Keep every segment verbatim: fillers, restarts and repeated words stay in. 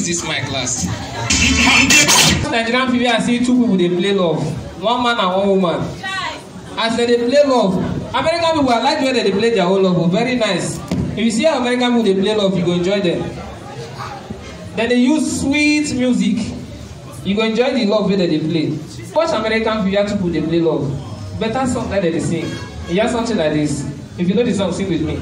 this mic last. Nigerian film, I see two people they play love, one man and one woman. As they play love, American people I like the way they play their own love. Very nice. If you see how American people they play love, you go enjoy them. Then they use sweet music. You go enjoy the love that they play. Watch American people, two people they play love. Better song that they sing. You hear something like this. If you know the song, sing with me.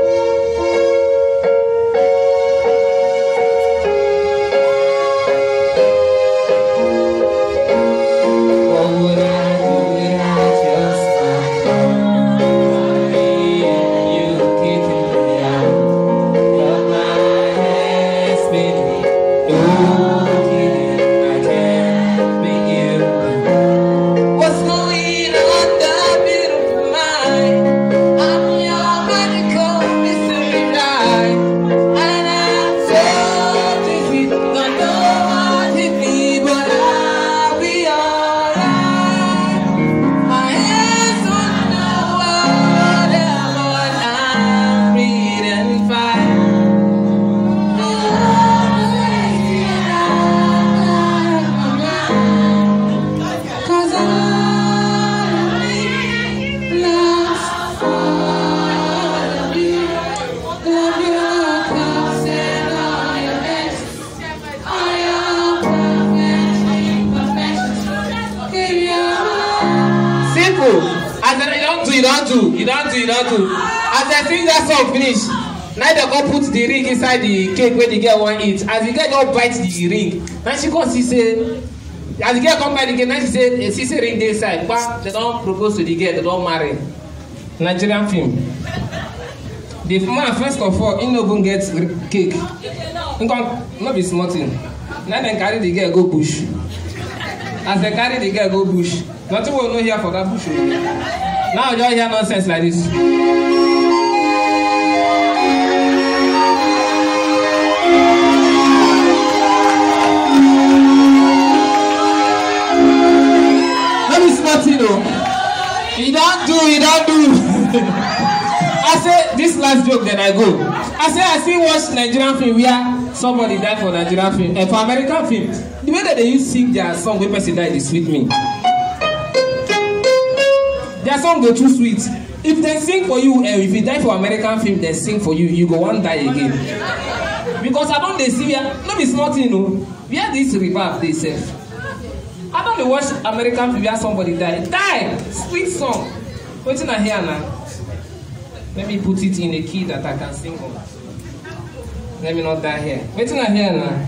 You don't do, you don't do, you don't do. As I sing that song finish, now they go put the ring inside the cake where the girl want eat. As the girl don't bite the ring, now she come see say, as the girl come by the girl, now she say, she say ring dey inside. But they don't propose to the girl, they don't marry. Nigerian film. The man first of all, he no even get cake. He come, not be small thing. Now they carry the girl go bush. As they carry the girl go bush, nothing will no here for that bush. Now you don't hear nonsense like this. Let me smart you know. You don't do, you don't do. I say this last joke, then I go. I say I see watch Nigerian film where somebody died for Nigerian film and for American film. The way that they used to sing their song when person died is sweet me. Their song go too sweet. If they sing for you, and if you die for American film, they sing for you, you go one die again. Because I don't they see here, let me small thing, you know, where this reverb they say. I don't watch American film where somebody die. Die! Sweet song. What's in here now? Let me put it in a key that I can sing on. Let me not die here. What's in here now?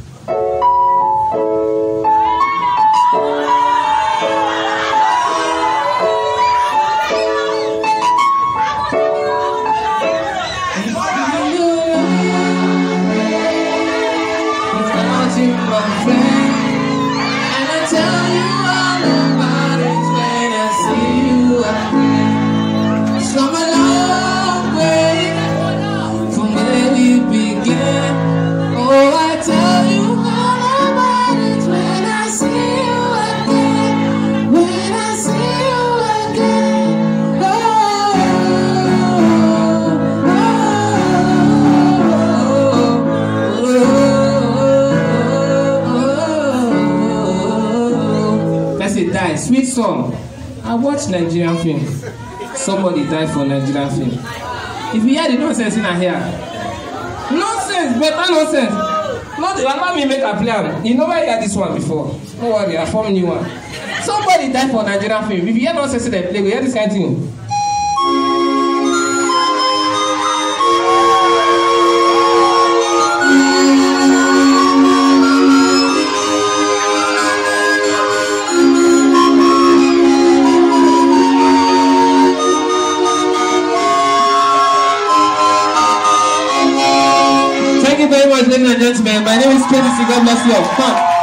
Sweet song. I watch Nigerian film. Somebody died for Nigerian film. If you hear the nonsense in here, nonsense, better nonsense. Not allow me make a plan. You never heard this one before. Don't worry, I form new one. Somebody died for Nigerian film. If you hear nonsense in the play, we hear this kind of thing. Thank you very much, ladies and gentlemen. My name is K D C. God bless you all. Come.